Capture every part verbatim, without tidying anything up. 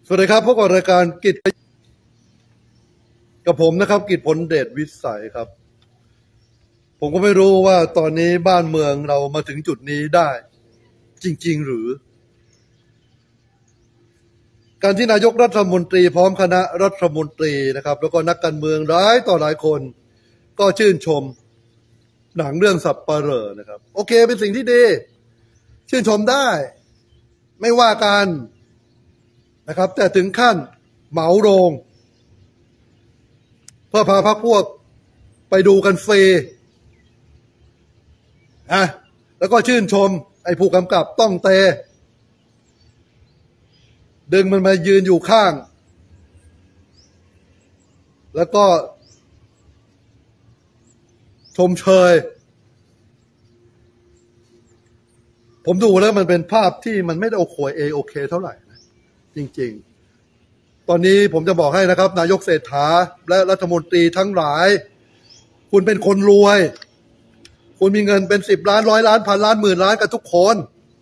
สวัสดีครับพบกับรายการกิจกับผมนะครับกิจผลเดชวิสัยครับผมก็ไม่รู้ว่าตอนนี้บ้านเมืองเรามาถึงจุดนี้ได้จริงๆหรือการที่นายกรัฐมนตรีพร้อมคณะรัฐมนตรีนะครับแล้วก็นักการเมืองหลายต่อหลายคนก็ชื่นชมหนังเรื่องสัปเหร่อนะครับโอเคเป็นสิ่งที่ดีชื่นชมได้ไม่ว่ากันนะครับแต่ถึงขั้นเหมาโรงเพื่อพาพรรคพวกไปดูกันฟรีอ่ะแล้วก็ชื่นชมไอ้ผู้กำกับต้องเตดึงมันมายืนอยู่ข้างแล้วก็ชมเชยผมดูแล้วมันเป็นภาพที่มันไม่ได้โอเคเอโอเคเท่าไหร่นะจริงๆตอนนี้ผมจะบอกให้นะครับนายกเศรษฐาและรัฐมนตรีทั้งหลายคุณเป็นคนรวยคุณมีเงินเป็นสิบล้านร้อยล้านพันล้านหมื่นล้านกันทุกคน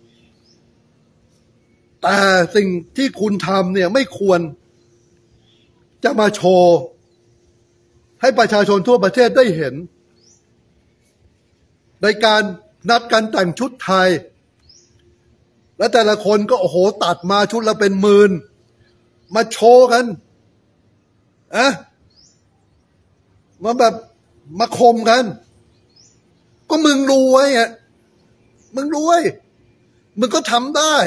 แต่สิ่งที่คุณทำเนี่ยไม่ควรจะมาโชว์ให้ประชาชนทั่วประเทศได้เห็นในการนัดกันแต่งชุดไทยและแต่ละคนก็โอ้โหตัดมาชุดละเป็นหมื่นมาโชว์กันอะมาแบบมาคมกันก็มึงรวยอ่ะมึงรวยมึงก็ทำได้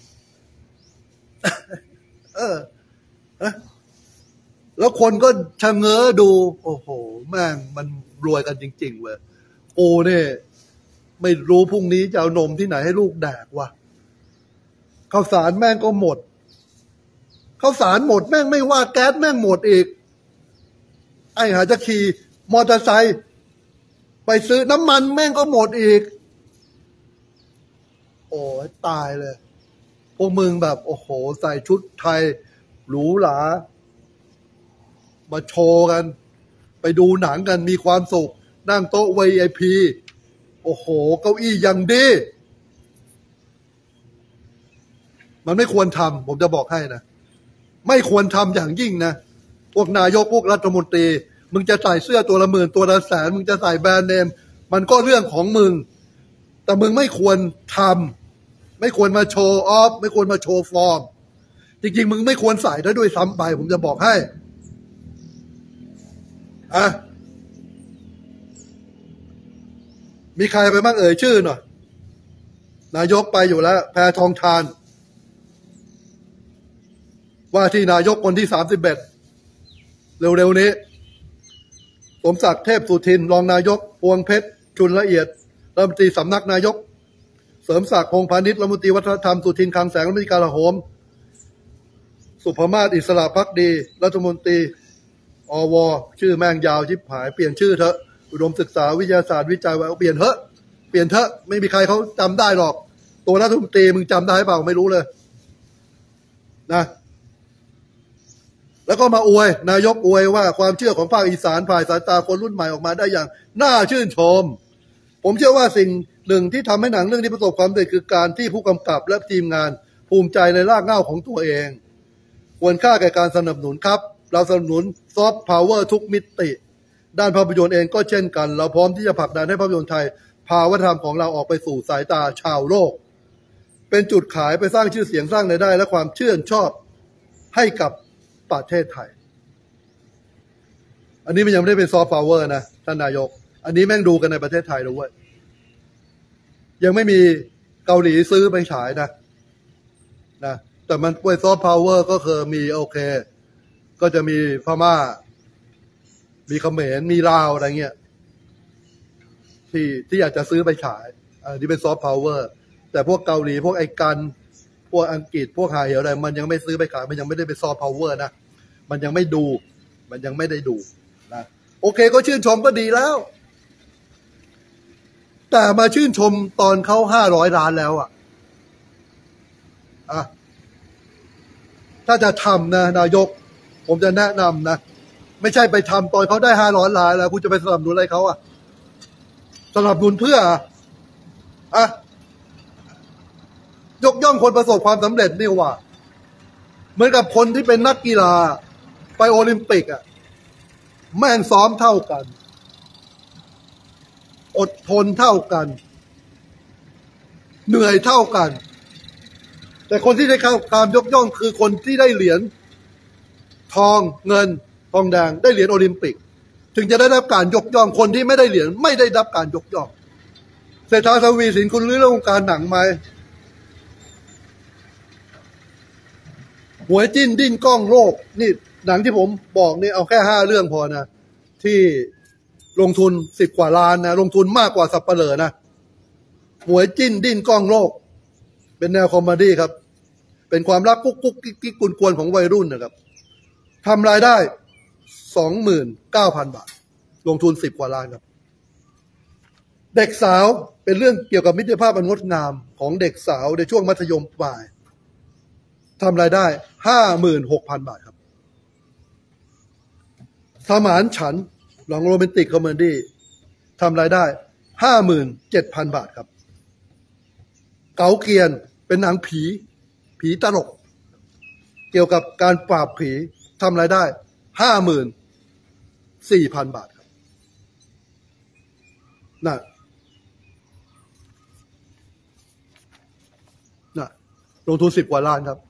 เออแล้วคนก็ชะเง้อดูโอ้โหแม่งมันรวยกันจริงๆเว้ยโอ้เนี่ยไม่รู้พรุ่งนี้จะเอานมที่ไหนให้ลูกแดกวะข้าวสารแม่งก็หมดข้าวสารหมดแม่งไม่ว่าแก๊สแม่งหมดอีกไอ้หาจะขี่มอเตอร์ไซค์ไปซื้อน้ำมันแม่งก็หมดอีกโอ้ยตายเลยพวกมึงแบบโอ้โหใส่ชุดไทยหรูหรามาโชว์กันไปดูหนังกันมีความสุขนั่งโต๊ะ วี ไอ พี โอ้โหเก้าอี้ยังดีมันไม่ควรทำผมจะบอกให้นะไม่ควรทำอย่างยิ่งนะพวกนายกพวกรัฐมนตรีมึงจะใส่เสื้อตัวละหมื่นตัวละแสนมึงจะใส่แบรนด์เนมมันก็เรื่องของมึงแต่มึงไม่ควรทำไม่ควรมาโชว์ออฟไม่ควรมาโชว์ฟอร์มจริงๆมึงไม่ควรใส่ได้ด้วยซ้ำไปผมจะบอกให้อ่ะมีใครไปบ้างเอ่ยชื่อหน่อยนายกไปอยู่แล้วแพทองธารว่าที่นายกคนที่สามสิบเอ็ดเร็วๆนี้สมศักดิ์เทพสุทินรองนายกพวงเพชรชุนละเอียดรัฐมนตรีสำนักนายกเสริมศักดิ์พงษ์พาณิชย์รัฐมนตรีวัฒนธรรมสุทินคลังแสงรัฐมนตรีกลาโหมสุภมาศอิสระภักดีรัฐมนตรีอวชื่อแม่งยาวชิบหายเปลี่ยนชื่อเถอะอุดมศึกษาวิทยาศาสตร์วิจัยว่าเปลี่ยนเถอะเปลี่ยนเถอะไม่มีใครเขาจำได้หรอกตัวรัฐมนตรีมึงจำได้เปล่าไม่รู้เลยนะแล้วก็มาอวยนายกอวยว่าความเชื่อของภาคอีสานผ่านสายตาคนรุ่นใหม่ออกมาได้อย่างน่าชื่นชมผมเชื่อว่าสิ่งหนึ่งที่ทำให้หนังเรื่องนี้ประสบความสำเร็จคือการที่ผู้กำกับและทีมงานภูมิใจในรากเหง้าของตัวเองควรค่าแก่การสนับสนุนครับเราสนับสนุนซอฟต์พาวเวอร์ทุกมิติด้านภาพยนตร์เองก็เช่นกันเราพร้อมที่จะผลักดันให้ภาพยนตร์ไทยพาวัฒนธรรมของเราออกไปสู่สายตาชาวโลกเป็นจุดขายไปสร้างชื่อเสียงสร้างรายได้และความชื่นชอบให้กับประเทศไทยอันนี้มันยังไม่ได้เป็นซอฟต์พาวเวอร์นะท่านนายกอันนี้แม่งดูกันในประเทศไทยด้วยยังไม่มีเกาหลีซื้อไปฉายนะนะแต่มันเป็นซอฟต์พาวเวอร์ก็คือมีโอเคก็จะมีพม่ามีเขมรมีลาวอะไรเงี้ยที่ที่อยากจะซื้อไปฉายอันนี้เป็นซอฟต์พาวเวอร์แต่พวกเกาหลีพวกไอ้กันพวกอังกฤษพวกหาเหวอะไรมันยังไม่ซื้อไปขายมันยังไม่ได้เป็นซอฟต์พาวเวอร์นะมันยังไม่ดูมันยังไม่ได้ดูนะโอเคก็ชื่นชมก็ดีแล้วแต่มาชื่นชมตอนเขาห้าร้อยล้านแล้วอ่ะอ่ะถ้าจะทำนะนายกผมจะแนะนำนะไม่ใช่ไปทำตอนเขาได้ห้าร้อยล้านแล้วคุณจะไปสนับสนุนอะไรเขาอ่ะสนับสนุนเพื่ออ่ะยกย่องคนประสบความสำเร็จนี่ว่ามือนกับคนที่เป็นนักกีฬาไปโอลิมปิกอ่ะแม่งซ้อมเท่ากันอดทนเท่ากันเหนื่อยเท่ากันแต่คนที่ได้เข้าการยกย่องคือคนที่ได้เหรียญทองเงินทองแดงได้เหรียญโอลิมปิกถึงจะได้รับการยกย่องคนที่ไม่ได้เหรียญไม่ได้รับการยกย่องเศรษฐาทวีสินคุณรู้เรื่องวงการหนังไหมหวยจิ้นดิ้นกล้องโลกนี่หนังที่ผมบอกนี่เอาแค่ห้าเรื่องพอนะที่ลงทุนสิบกว่าล้านนะลงทุนมากกว่าสับเปลือนะหวยจิ้นดิ้นกล้องโลกเป็นแนวคอมเมดี้ครับเป็นความรักกุ๊กกุ๊กกิ๊กกิ๊กกวนๆของวัยรุ่นนะครับทำรายได้สองหมื่นเก้าพันบาทลงทุนสิบกว่าล้านครับเด็กสาวเป็นเรื่องเกี่ยวกับมิตรภาพอันงดงามของเด็กสาวในช่วงมัธยมปลายทำรายได้ห้าหมื่นหกพันบาทครับสมานฉันท์หลังโรแมนติกคอมเมดี้ทำรายได้ห้าหมื่นเจ็ดพันบาทครับเก๋าเกียนเป็นหนังผีผีตลกเกี่ยวกับการปราบผีทำรายได้ห้าหมื่นสี่พันบาทครับน่ะน่ะลงทุนสิบกว่าล้านครับ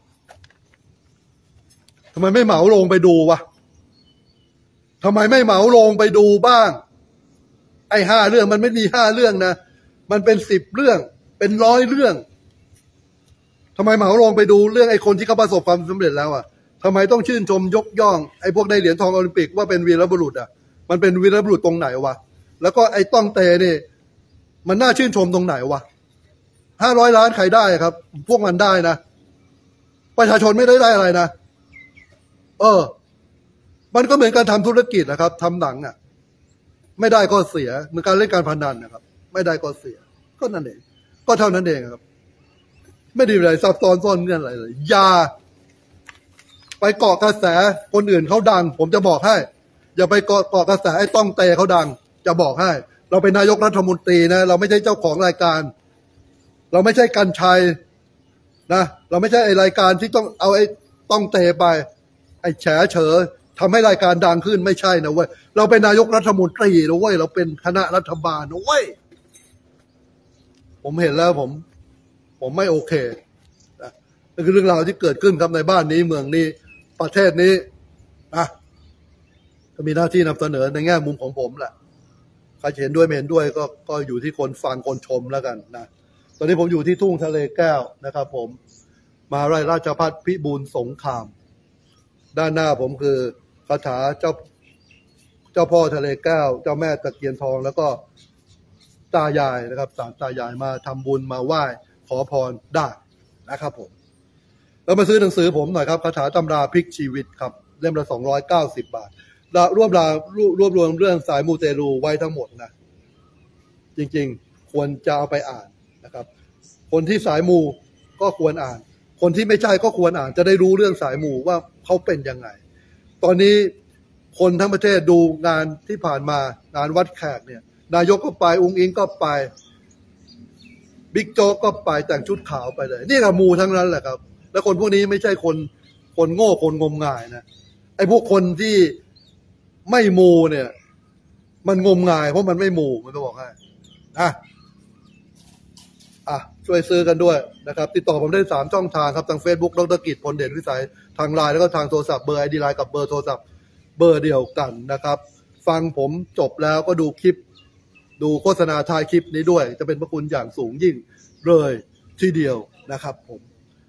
ทำไมไม่เหมาลงไปดูวะทำไมไม่เหมาลงไปดูบ้างไอ้ห้าเรื่องมันไม่มีห้าเรื่องนะมันเป็นสิบเรื่องเป็นร้อยเรื่องทำไมเหมาลงไปดูเรื่องไอ้คนที่เขาประสบความสำเร็จแล้วอ่ะทำไมต้องชื่นชมยกย่องไอ้พวกได้เหรียญทองโอลิมปิกว่าเป็นวีรบุรุษอ่ะมันเป็นวีรบุรุษตรงไหนวะแล้วก็ไอ้ต้องเตนี่มันน่าชื่นชมตรงไหนวะห้าร้อยล้านใครได้ครับพวกมันได้นะประชาชนไม่ได้ได้อะไรนะเออมันก็เหมือนการทำธุรกิจนะครับทำหนังอ่ะไม่ได้ก็เสียเหมือนการเล่นการพนันนะครับไม่ได้ก็เสียก็นั่นเองก็เท่านั้นเองครับไม่ได้อะไรซับซ้อนซ่อนเงื่อนอะไรเลยอย่าไปเกาะกระแสคนอื่นเขาดังผมจะบอกให้อย่าไปเกาะเกาะกระแสไอ้ต้องเตะเขาดังจะบอกให้เราเป็นนายกรัฐมนตรีนะเราไม่ใช่เจ้าของรายการเราไม่ใช่กัญชัยนะเราไม่ใช่ไอ้รายการที่ต้องเอาไอ้ต้องเตะไปไอ้แฉเฉอทำให้รายการดังขึ้นไม่ใช่นะเว้ยเราเป็นนายกรัฐมนตรีนะเว้ยเราเป็นคณะรัฐบาลนะเว้ยผมเห็นแล้วผมผมไม่โอเคนะนั่นคือเรื่องราวที่เกิดขึ้นครับในบ้านนี้เมืองนี้ประเทศนี้นะก็มีหน้าที่นำเสนอในแง่มุมของผมแหละใครเห็นด้วยไม่เห็นด้วยก็ก็อยู่ที่คนฟังคนชมแล้วกันนะตอนนี้ผมอยู่ที่ทุ่งทะเลแก้วนะครับผมมหาวิทยาลัยราชภัฏพิบูลสงครามด้านหน้าผมคือคาถาเจ้าเจ้าพ่อทะเลแก้วเจ้าแม่ตะเคียนทองแล้วก็ตายายนะครับศาลตายายมาทำบุญมาไหว้ขอพรได้นะครับผมแล้วมาซื้อหนังสือผมหน่อยครับคาถาตำราพลิกชีวิตครับเล่มละสองร้อยเก้าสิบบาทรวบรวมรวบรวมเรื่องสายมูเตลูไว้ทั้งหมดนะจริงๆควรจะเอาไปอ่านนะครับคนที่สายมูก็ควรอ่านคนที่ไม่ใช่ก็ควรอ่านจะได้รู้เรื่องสายมูว่าเขาเป็นยังไงตอนนี้คนทั้งประเทศดูงานที่ผ่านมางานวัดแขกเนี่ยนายกก็ไปอุ้งอิงก็ไปบิ๊กโจ๊กก็ไปแต่งชุดขาวไปเลยนี่ก็มูทั้งนั้นแหละครับแล้วคนพวกนี้ไม่ใช่คนคนโง่คนงมงายนะไอ้พวกคนที่ไม่มูเนี่ยมันงมงายเพราะมันไม่มูมันจะบอกให้อ่ะอ่ะช่วยซื้อกันด้วยนะครับติดต่อผมได้สามช่องทางครับทาง Facebook ดร.กิจพลเดชวิสัยทางไลน์แล้วก็ทางโทรศัพท์เบอร์ ไอ ดี ไลน์กับเบอร์โทรศัพท์เบอร์เดียวกันนะครับฟังผมจบแล้วก็ดูคลิปดูโฆษณาท้ายคลิปนี้ด้วยจะเป็นพระคุณอย่างสูงยิ่งเลยทีเดียวนะครับผม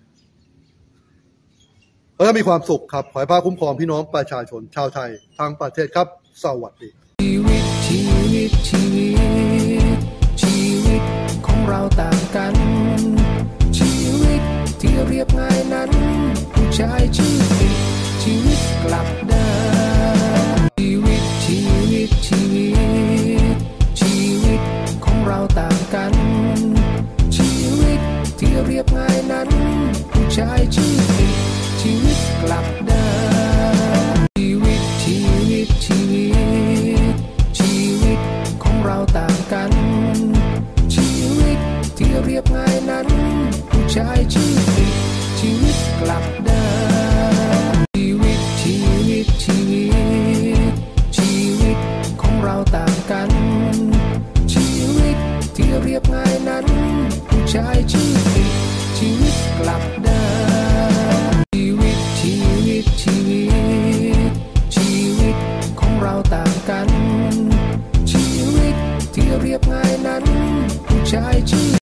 แล้วมีความสุขครับขอให้พระคุ้มครองพี่น้องประชาชนชาวไทยทั้งประเทศครับสวัสดีชีวิตชีวิตชีวิตชีวิตของเราต่างกันชีวิตที่เรียบง่ายนั้นผู้ชายชื่อชีวิตกลับได้ชีวิตชีวิตชีวิตชีวิตของเราต่างกันชีวิตที่เรียบง่ายนั้นผู้ชายชื่อชีวิตกลับได้ชีวิตชีวิตชีวิตชีวิตของเราต่างกันชีวิตที่เรียบง่ายนั้นผู้ชายชื่อชีวิตกลับได้กันชีวิตที่เรียบง่ายนั้นผู้ชายชื่อติดชีวิตกลับเดิมชีวิตชีวิตชีวิตชีวิตของเราต่างกันชีวิตที่เรียบง่ายนั้นผู้ชายชื่อ